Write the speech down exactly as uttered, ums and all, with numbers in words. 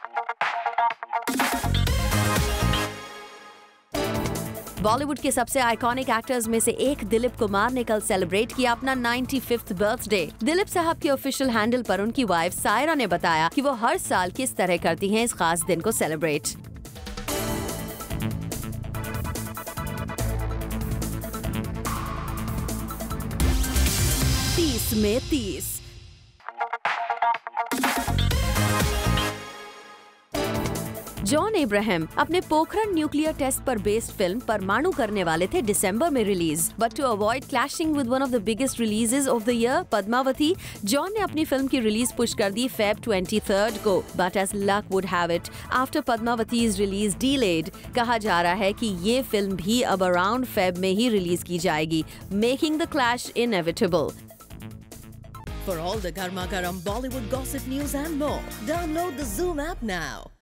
बॉलीवुड के सबसे iconic actors में से एक दिलीप कुमार ने कल सेलिब्रेट किया अपना पचानवेवां बर्थडे। दिलीप साहब के ऑफिशियल हैंडल पर उनकी वाइफ सायरा ने बताया कि वो हर साल किस तरह करती हैं इस खास दिन को सेलिब्रेट। तीस में तीस। जॉन अब्राहम अपने पोखरण न्यूक्लियर टेस्ट पर बेस्ड फिल्म परमाणु करने वाले थे दिसंबर में release, but to avoid clashing with one of the biggest releases of the year Padmavati, John ने अपनी फिल्म की रिलीज पुश कर दी फेब तेईस को। But as luck would have it, after Padmavati's release delayed, कहा जा रहा है कि ये फिल्म भी अब अराउंड फेब में ही रिलीज की जाएगी, making the clash inevitable. For all the garma garam Bollywood gossip news and more, download the Zoom app now.